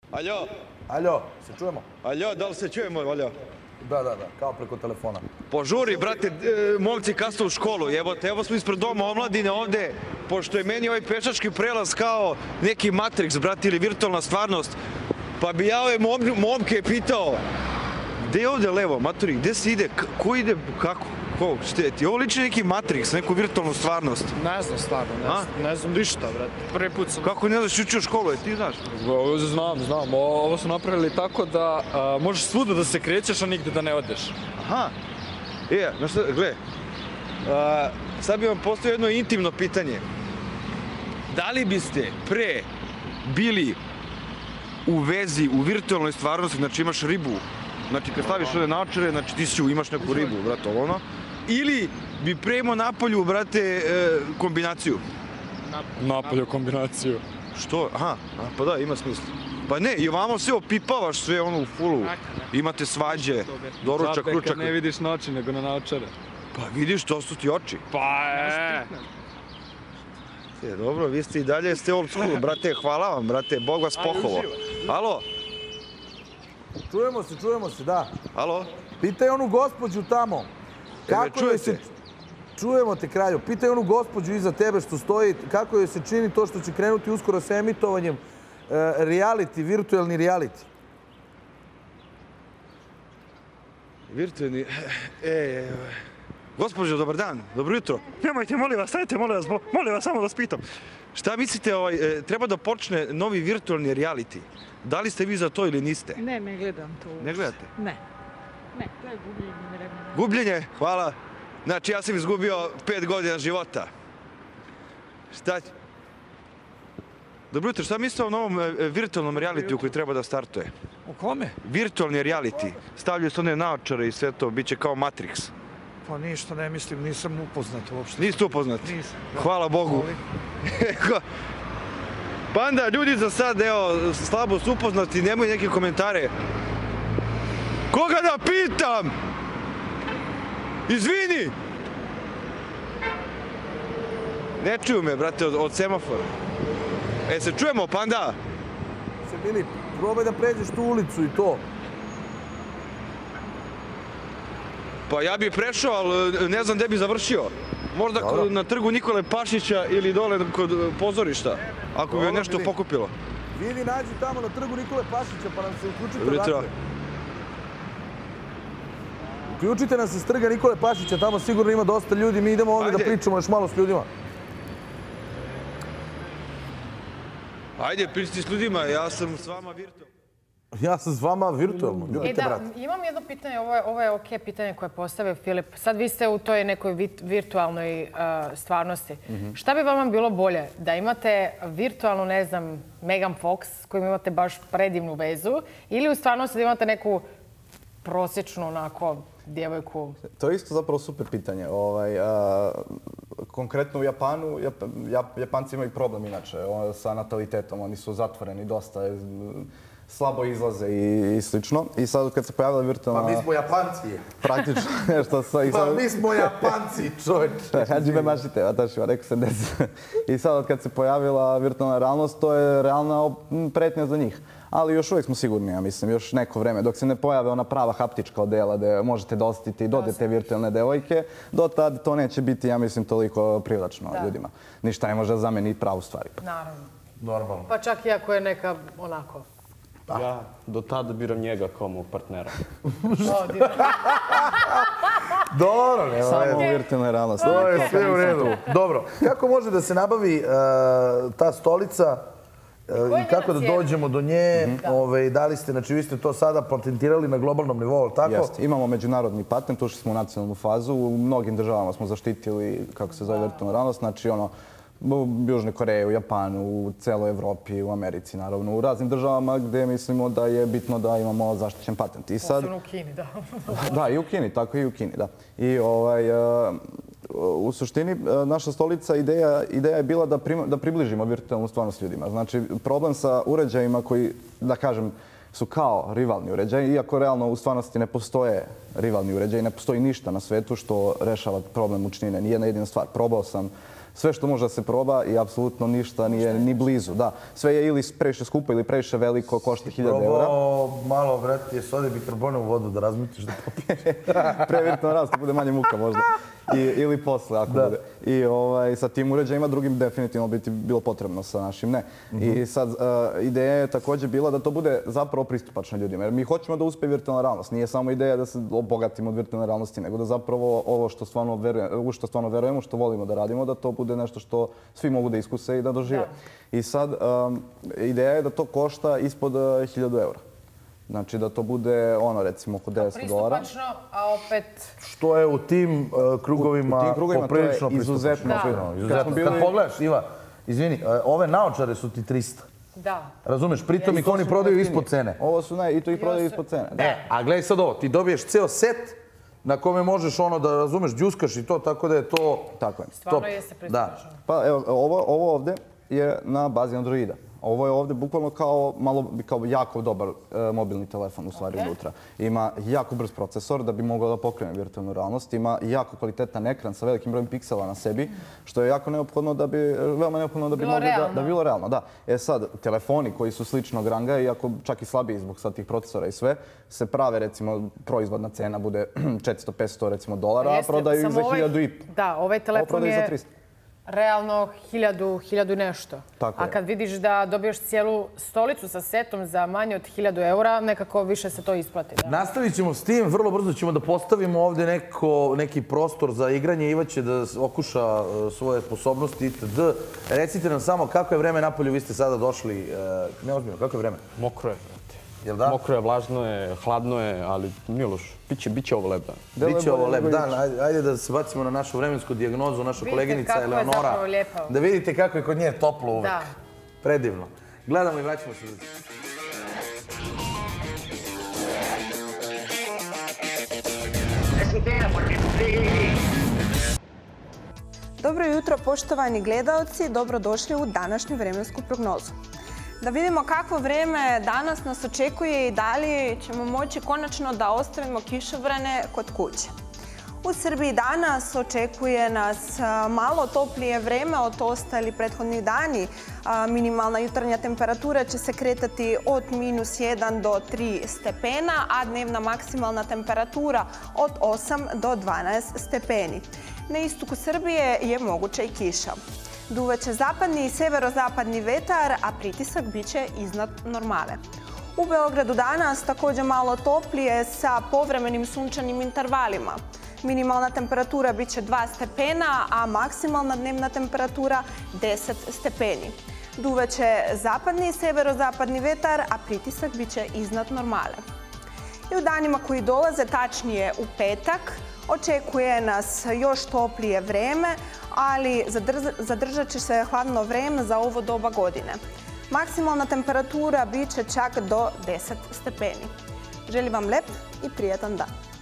Aljo? Aljo, se čujemo? Aljo, da li se čujemo, aljo? Da, kao preko telefona. Požuri, brate, momci kasno u školu, jebote, evo smo ispred doma omladine ovde, pošto je meni ovaj pešački prelaz kao neki Matrix, brate, ili virtualna stvarnost, pa bi ja ove momke pitao, gde je ovde levo, maturi, gde se ide, ko ide, kako, ko, šte, ti ovo liči neki Matrix, neku virtualnu stvarnost? Ne znam stvarno, ne znam ništa, brate. Prvi put sam... Kako ne znaš, učio školu, ti znaš? Znam. Ovo su napravili tako da možeš svuda da se krećeš, a nigde da ne odeš. Aha. Znaš šta, gle, sad bih vam postavio jedno intimno pitanje. Da li biste pre bili u vezi, u virtualnoj stvarnosti, znači imaš ribu, znači kad staviš ove naočare, znači ti imaš neku ribu, brate, ono, ili bi pre imao napolju, brate, kombinaciju? Napolju kombinaciju. Što? Aha, pa da, ima smisla. Pa ne, i ovamo sve opipavaš, sve ono u fulu. Imate svađe, doručak, Zato je ručak. kad ne vidiš na oči, nego na naočare. Pa vidiš, to su ti oči. Pa Dobro, vi ste i dalje ste old school, brate, hvala vam, brate, Bog vas poholo. Alo? Čujemo se, da. Alo? Pitaj onu gospođu tamo. Kako joj se... Čujemo te, kralju. Pitaj onu gospođu iza tebe što stoji, kako joj se čini to što će krenuti uskoro sa emitovanjem reality, virtualni reality. Virtualni... Gospođo, dobar dan, dobro jutro. Nemojte, molim vas, stajte, molim vas, samo da vas pitam. Šta mislite, treba da počne novi virtualni reality? Da li ste vi za to ili niste? Ne gledam to. Ne gledate? Ne, to je gubljenje vremena. Gubljenje, hvala. Znači, ja sam izgubio 5 godina života. Šta će? Dobro jutro, šta mislite o novom virtualnom realitiju koji treba da startuje? O kome? Virtualni reality. Stavljaju se one naočare i sve to, bit će kao Matrix. Pa ništa ne mislim, nisam upoznat uopšte. Niste upoznati? Nisam. Hvala Bogu. Panda, ljudi za sad, evo, slabo su upoznati, nemoj neke komentare. Koga da pitam? Izvini! Ne čuju me, brate, od semafora. Se čujemo, Panda? Bili, probaj da pređeš tu ulicu i to. Pa ja bih prešao, ali ne znam gde bi završio. Možda na trgu Nikole Pašića ili dole kod pozorišta, ako bi nešto pokupilo. Vidi, nađi tamo na trgu Nikole Pašića, pa nam se uključite Dobro jutro. Uključite nas iz trga Nikole Pašića, tamo sigurno ima dosta ljudi, mi idemo ovdje da pričamo još malo s ljudima. Ajde, pričajte s ljudima, ja sam s vama virtualno. Ja sam s vama virtualno, ljubite brat. Imam jedno pitanje, ovo je okej pitanje koje je postavio Filip. Sad vi ste u toj nekoj virtualnoj stvarnosti. Šta bi vama bilo bolje? Da imate virtualnu, ne znam, Megan Fox s kojim imate baš predivnu vezu ili u stvarnosti da imate neku prosječnu, onako, djevojku? To je isto zapravo super pitanje. Konkretno u Japanu, Japanci imaju problem inače sa natalitetom. Oni su zatvoreni dosta, slabo izlaze i slično. I sad kad se pojavila virtualna... Pa mi smo Japanci. Praktično nešto sa... Pa mi smo Japanci, čovječe. Hadžime mašite, vatašima, rekao se des. I sad kad se pojavila virtualna realnost, to je realna pretnja za njih. Ali još uvijek smo sigurni, ja mislim, još neko vreme. Dok se ne pojave ona prava haptička odela gde možete dostiti i dodete virtualne devojke, do tad to neće biti, ja mislim, toliko privlačno ljudima. Ništa ne može da zameni pravu stvari. Naravno. Normalno. Pa čak i ako je neka onako... Ja do tada biram njega kao mog partnera. Dobro, nema. Samo virtualna realnost. To je sve u redu. Dobro, kako može da se nabavi ta stolica i kako da dođemo do nje? Da li ste, znači vi ste to sada patentirali na globalnom nivou, tako? Jeste, imamo međunarodni patent, ušli smo u nacionalnu fazu. U mnogim državama smo zaštitili, kako se zove, virtualna realnost. Znači, u Južnoj Koreji, u Japanu, u celoj Evropi, u Americi, naravno, u raznim državama gdje mislimo da je bitno da imamo zaštićen patent. Posebno u Kini, da. Da, i u Kini, tako i u Kini, da. I u suštini naša stolica ideja je bila da približimo virtualnu stvarnost ljudima. Znači, problem sa uređajima koji, da kažem, su kao rivalni uređaj, iako realno u stvarnosti ne postoje rivalni uređaj, ne postoji ništa na svetu što rešava problem mučnine, nijedna jedina stvar. Probao sam Sve što može da se proba i apsolutno ništa nije ni blizu. Da, sve je ili previše skupo ili previše veliko, košta 1000 eura. Probao malo, brate, sode bikarbone u vodu da razmetiš da popiješ. Pre virtualna realnost bude manje muka možda. Ili posle, ako bude. I sa tim uređajima drugim definitivno bi ti bilo potrebno, sa našim ne. I sad, ideja je također bila da to bude zapravo pristupačno ljudima. Jer mi hoćemo da uspe virtualna realnost. Nije samo ideja da se obogatimo od virtualne realnosti, nego da zapravo ovo što stvarno verujemo, što volimo da radimo, da to bude nešto što svi mogu da iskuse i da dožive. I sad, ideja je da to košta ispod 1000 eura. Znači da to bude recimo oko $900. Pristupačno, a opet... Što je u tim krugovima poprilično izuzetno. Kad pogledaš, Iva, izvini, ove naočare su ti 300. Da. Razumeš, pritom ih oni prodaju ispod cene. Ovo su i to ih prodaju ispod cene. A gledaj sad ovo, ti dobiješ ceo set na kome možeš da razumeš, džuskaš i to, tako da je to... Tako je. Stvarno jeste pristupačno. Pa evo, ovo ovde je na bazi Androida. Ovo je ovde bukvalno kao jako dobar mobilni telefon u stvari unutra. Ima jako brz procesor da bi mogao da pokrene virtualnu realnost. Ima jako kvalitetan ekran sa velikim brojem piksela na sebi, što je jako neophodno da bi, veoma neophodno da bi mogli da bilo realno. Da. Sad, telefoni koji su sličnog ranga, iako čak i slabiji zbog sad tih procesora i sve, se prave, recimo, proizvodna cena bude 400-500 recimo dolara, a prodaju ih za 1500. Da, ovaj telefon je realno 1000 nešto. A kad vidiš da dobiješ cijelu stolicu sa setom za manje od 1000 eura, nekako više se to isplati. Nastavit ćemo s tim, vrlo brzo ćemo da postavimo ovdje neki prostor za igranje. Iva će da okuša svoje sposobnosti itd. Recite nam samo kako je vreme napolju, vi ste sada došli, neozbiljno, kako je vreme? Mokro je, brate. Mokro je, vlažno je, hladno je, ali nije loš. Biće ovo lep dan. Biće ovo lep dan. Ajde da se bacimo na našu vremensku dijagnozu, naša koleginica Eleonora. Da vidite kako je kod nje toplo uvek. Predivno. Gledamo i vraćamo se. Dobro jutro, poštovani gledaoci. Dobrodošli u današnju vremensku prognozu. Da vidimo kakvo vreme danas nas očekuje i da li ćemo moći konačno da ostavimo kišobrane kod kuće. U Srbiji danas očekuje nas malo toplije vreme od ostali prethodnih dani. Minimalna jutarnja temperatura će se kretati od -1 do 3 stepena, a dnevna maksimalna temperatura od 8 do 12 stepeni. Na istoku Srbije je moguća i kiša. Duvaće zapadni i severozapadni vetar, a pritisak biće iznad normale. U Beogradu danas također malo toplije sa povremenim sunčanim intervalima. Minimalna temperatura biće 2 stepena, a maksimalna dnevna temperatura 10 stepeni. Duvaće zapadni i severozapadni vetar, a pritisak biće iznad normale. I u danima koji dolaze, tačnije u petak, očekuje nas još toplije vreme, ali zadržat će se hladno vreme za ovo doba godine. Maksimalna temperatura biće čak do 10 stepeni. Želim vam lep i prijatan dan.